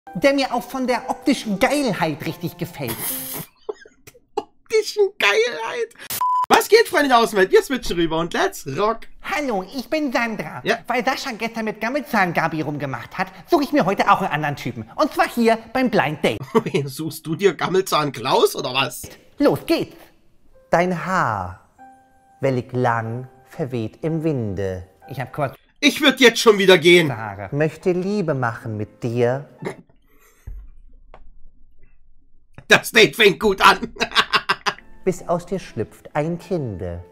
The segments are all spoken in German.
der mir auch von der optischen Geilheit richtig gefällt. Optischen Geilheit? Was geht, Freunde der Außenwelt? Wir switchen rüber und let's rock. Hallo, ich bin Sandra. Ja. Weil Sascha gestern mit Gammelzahn-Gabi rumgemacht hat, suche ich mir heute auch einen anderen Typen. Und zwar hier beim Blind Date. Suchst du dir Gammelzahn Klaus oder was? Los geht's. Dein Haar, wellig lang, verweht im Winde. Ich hab kurz Ich würde jetzt schon wieder gehen. Haare. Möchte Liebe machen mit dir. Das Date fängt gut an. Bis aus dir schlüpft ein Kinde.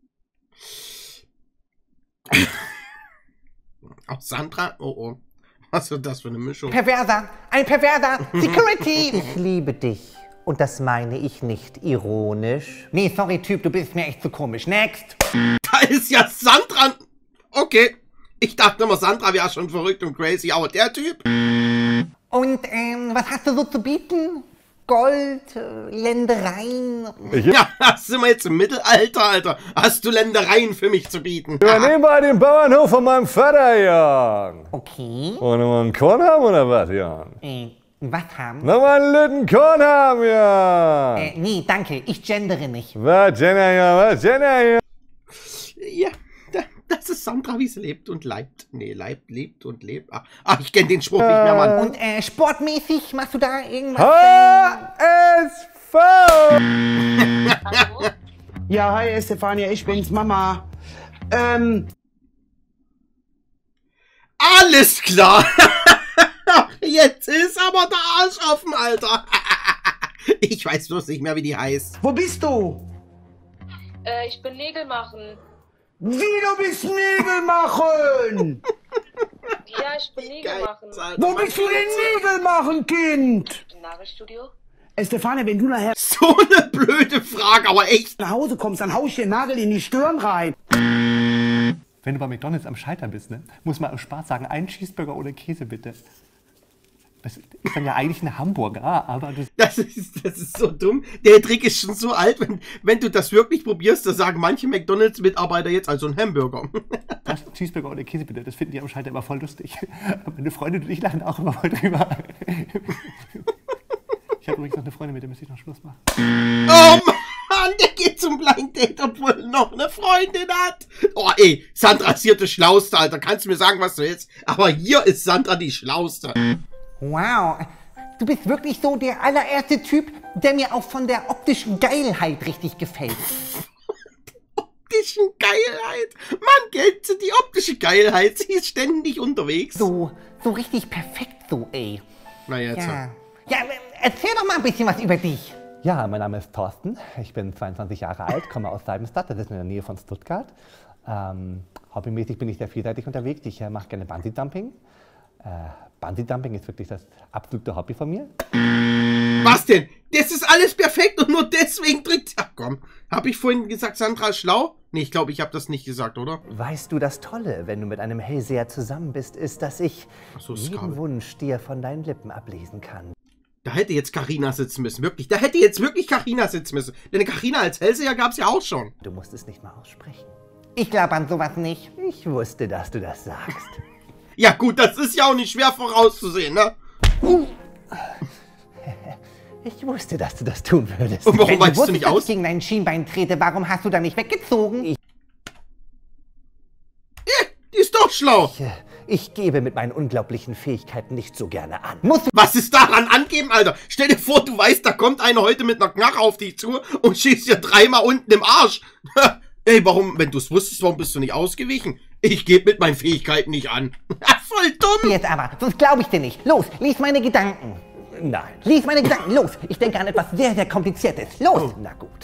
Auch Sandra? Oh oh. Was ist das für eine Mischung? Perverser, ein Perverser, Security. Ich liebe dich. Und das meine ich nicht ironisch. Nee, sorry Typ, du bist mir echt zu komisch. Next. Da ist ja Sandra. Okay. Ich dachte immer, Sandra wäre schon verrückt und crazy, aber der Typ? Und was hast du so zu bieten? Gold, Ländereien. Ja, sind wir jetzt im Mittelalter, Alter. Hast du Ländereien für mich zu bieten? Wir nehmen bei den Bauernhof von meinem Vater, Jan. Okay. Wollen wir mal einen Korn haben oder was, Jan? Was haben? Nochmal einen Lütten Korn haben, Jan. Nee, danke, ich gendere nicht. Was, Jenna, Jan, was, Jenna, Jan? Ja, das ist Sandra, wie sie lebt und leibt. Nee, lebt und lebt. Ach, ich kenne den Spruch nicht mehr, Mann. Und sportmäßig machst du da irgendwas? HSV! Hallo? Ja, hi Stefania, ich bin's, Mama. Alles klar. Jetzt ist aber der Arsch offen, Alter. Ich weiß bloß nicht mehr, wie die heißt. Wo bist du? Ich bin Nägel machen. Wie, du bist Nägel machen? Ja, ich bin Nägel machen. Wo bist du denn Nägel machen, Kind? Im Nagelstudio? Stefania, wenn du nachher So eine blöde Frage, aber echt. nach Hause kommst, dann hau ich dir den Nagel in die Stirn rein. Wenn du bei McDonald's am Scheitern bist, ne, muss man im Spaß sagen, einen Cheeseburger ohne Käse bitte. Das ist dann ja eigentlich ein Hamburger, aber Das ist so dumm. Der Trick ist schon so alt, wenn du das wirklich probierst, da sagen manche McDonalds-Mitarbeiter jetzt also ein Hamburger. das Cheeseburger ohne Käse bitte, das finden die am Scheitern immer voll lustig. Meine Freundin und ich lachen auch immer voll drüber. Ich habe übrigens noch eine Freundin, mit der müsste ich noch Schluss machen. Oh Mann, der geht zum Blind Date, obwohl er noch eine Freundin hat. Oh ey, Sandra ist hier die Schlauste, Alter. Kannst du mir sagen, was du willst? Aber hier ist Sandra die Schlauste. Wow, du bist wirklich so der allererste Typ, der mir auch von der optischen Geilheit richtig gefällt. Optischen Geilheit? Mann, kennst du die optische Geilheit? Sie ist ständig unterwegs. So richtig perfekt so, ey. Na jetzt. Ja, erzähl doch mal ein bisschen was über dich. Ja, mein Name ist Thorsten, ich bin 22 Jahre alt, komme aus Seibenstadt, das ist in der Nähe von Stuttgart. Hobbymäßig bin ich sehr vielseitig unterwegs, ich mache gerne Bungee-Jumping. Bungee-Jumping ist wirklich das absolute Hobby von mir. Was denn? Das ist alles perfekt und nur deswegen drückt... Ach komm, habe ich vorhin gesagt, Sandra ist schlau? Nee, ich glaube, ich habe das nicht gesagt, oder? Weißt du, das Tolle, wenn du mit einem Hellseher zusammen bist, ist, dass ich jeden Wunsch dir von deinen Lippen ablesen kann. Da hätte jetzt Carina sitzen müssen, wirklich. Da hätte jetzt wirklich Carina sitzen müssen. Denn Carina als Hellseher gab es ja auch schon. Du musst es nicht mal aussprechen. Ich glaube an sowas nicht. Ich wusste, dass du das sagst. Ja gut, das ist ja auch nicht schwer vorauszusehen, ne? Ich wusste, dass du das tun würdest. Und warum Wenn weißt du wusstest, nicht dass aus? ich gegen dein Schienbein trete, warum hast du da nicht weggezogen? Die ist doch schlau. Ich gebe mit meinen unglaublichen Fähigkeiten nicht so gerne an. Was ist daran angeben, Alter? Stell dir vor, du weißt, da kommt einer heute mit einer Knarre auf dich zu und schießt dir dreimal unten im Arsch. Ey, warum, wenn du es wusstest, warum bist du nicht ausgewichen? Ich gebe mit meinen Fähigkeiten nicht an. Voll dumm. Jetzt aber, sonst glaube ich dir nicht. Los, lies meine Gedanken. Nein. Lies meine Gedanken, los. Ich denke an etwas sehr, sehr Kompliziertes. Los. Na gut.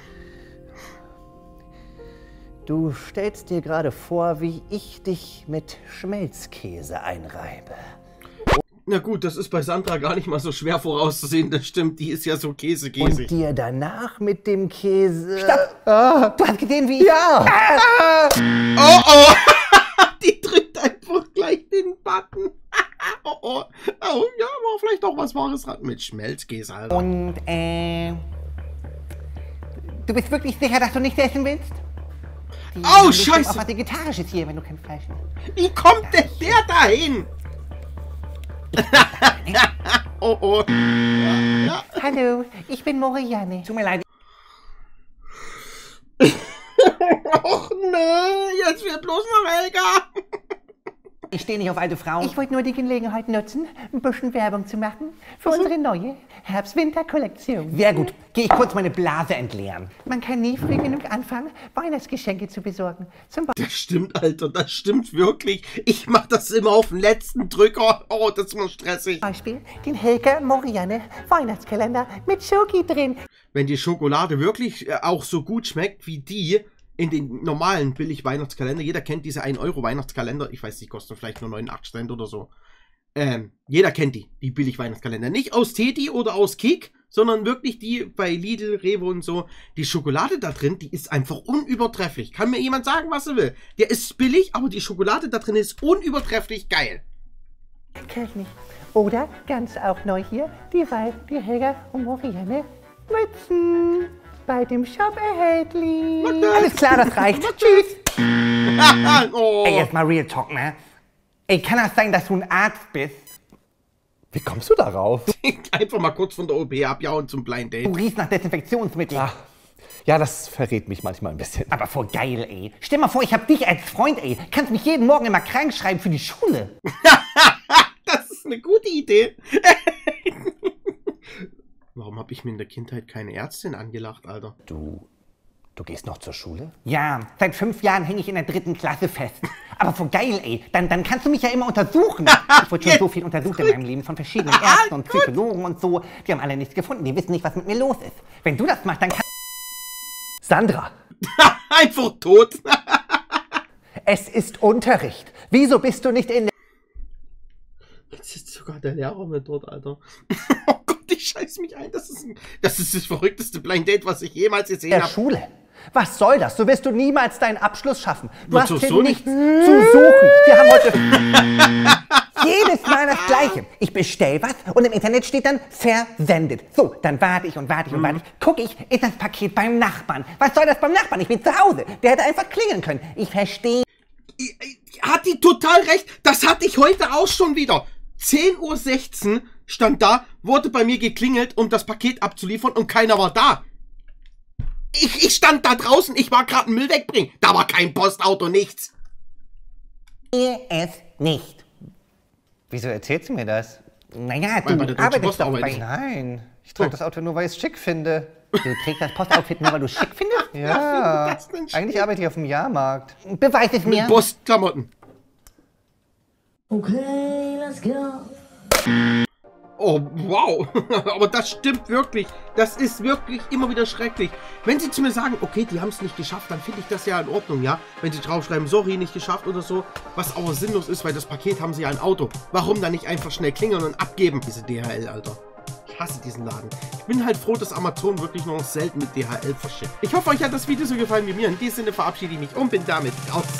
Du stellst dir gerade vor, wie ich dich mit Schmelzkäse einreibe. Na gut, das ist bei Sandra gar nicht mal so schwer vorauszusehen. Das stimmt, die ist ja so käsekäsig. Und dir danach mit dem Käse... Stopp! Du hast gesehen, wie ich... Ja! Oh oh! Die drückt einfach gleich den Button. Oh oh. Oh ja, war vielleicht auch was Wahres dran mit Schmelzkäse, Alter. Und, du bist wirklich sicher, dass du nicht essen willst? Die Oh, haben bestimmt Scheiße. auch was Vegetarisches hier, wenn du kein Fleisch isst. Wie kommt denn der dahin? Oh, oh. Ja. Hallo, ich bin Moriane. Tut mir leid. Och nö, jetzt wird bloß noch Helga. Ich stehe nicht auf alte Frauen. Ich wollte nur die Gelegenheit nutzen, ein bisschen Werbung zu machen für unsere neue Herbst-Winter-Kollektion. Sehr gut. Gehe ich kurz meine Blase entleeren. Man kann nie früh genug anfangen, Weihnachtsgeschenke zu besorgen. Zum Das stimmt, Alter, das stimmt wirklich. Ich mach das immer auf den letzten Drücker. Oh, das ist mal stressig. Beispiel den Helga Moriane Weihnachtskalender mit Schoki drin. Wenn die Schokolade wirklich auch so gut schmeckt wie die in den normalen Billig-Weihnachtskalender, jeder kennt diese 1-Euro-Weihnachtskalender, ich weiß, die kosten vielleicht nur 89 Cent oder so. Jeder kennt die Billig-Weihnachtskalender. Nicht aus Teddy oder aus Kik, sondern wirklich die bei Lidl, Rewe und so. Die Schokolade da drin, die ist einfach unübertrefflich. Kann mir jemand sagen, was er will. Der ist billig, aber die Schokolade da drin ist unübertrefflich geil. Kennt nicht. Oder ganz auch neu hier, die Helga und Moriane Mützen. Bei dem Shop erhältlich. Alles klar, das reicht. Tschüss. Oh. Ey, jetzt mal Real Talk, ne? Ey, kann das sein, dass du ein Arzt bist? Wie kommst du darauf? Einfach mal kurz von der OP abjauen zum Blind Date. Du riechst nach Desinfektionsmittel. Ach, ja, das verrät mich manchmal ein bisschen. Aber voll geil, ey. Stell mal vor, ich hab dich als Freund, ey. Kannst mich jeden Morgen immer krank schreiben für die Schule. Das ist eine gute Idee. Warum habe ich mir in der Kindheit keine Ärztin angelacht, Alter? Du gehst noch zur Schule? Ja, seit 5 Jahren hänge ich in der 3. Klasse fest. Aber voll geil, ey. Dann kannst du mich ja immer untersuchen. Ich wurde schon so viel untersucht in meinem Leben von verschiedenen Ärzten und Psychologen und so. Die haben alle nichts gefunden. Die wissen nicht, was mit mir los ist. Wenn du das machst, dann kann... Sandra! Einfach tot. Es ist Unterricht. Wieso bist du nicht in der... Jetzt ist sogar der Lehrer mit dort, Alter. Oh Gott, ich scheiß mich ein. Das ist das verrückteste Blind Date, was ich jemals gesehen habe. Schule? Was soll das? So wirst du niemals deinen Abschluss schaffen. Du hast Wozu hier so nichts zu suchen. Wir haben heute Jedes Mal das Gleiche. Ich bestell was und im Internet steht dann versendet. So, dann warte ich und warte ich und warte ich. Guck ich, ist das Paket beim Nachbarn. Was soll das beim Nachbarn? Ich bin zu Hause. Der hätte einfach klingeln können. Ich verstehe. Hat die total recht. Das hatte ich heute auch schon wieder. 10:16 Uhr stand da, wurde bei mir geklingelt, um das Paket abzuliefern und keiner war da. Ich stand da draußen, ich war gerade Müll wegbringen. Da war kein Postauto, nichts. Es nicht. Wieso erzählst du mir das? Naja, Weil bei du der Deutschen arbeitest Post doch arbeite bei... ich. Nein, ich trage das Auto nur, weil ich es schick finde. Du trägst das Postoutfit nur, weil du es schick findest? Ja, das denn schick? eigentlich arbeite ich auf dem Jahrmarkt. Beweis es mir. Mit Postklamotten. Okay, let's go. Oh, wow. Aber das stimmt wirklich. Das ist wirklich immer wieder schrecklich. Wenn sie zu mir sagen, okay, die haben es nicht geschafft, dann finde ich das ja in Ordnung, ja? Wenn sie draufschreiben, sorry, nicht geschafft oder so. Was aber sinnlos ist, weil das Paket haben sie ja ein Auto. Warum dann nicht einfach schnell klingeln und abgeben? Diese DHL, Alter. Ich hasse diesen Laden. Ich bin halt froh, dass Amazon wirklich nur noch selten mit DHL verschickt. Ich hoffe, euch hat das Video so gefallen wie mir. In diesem Sinne verabschiede ich mich und bin damit raus.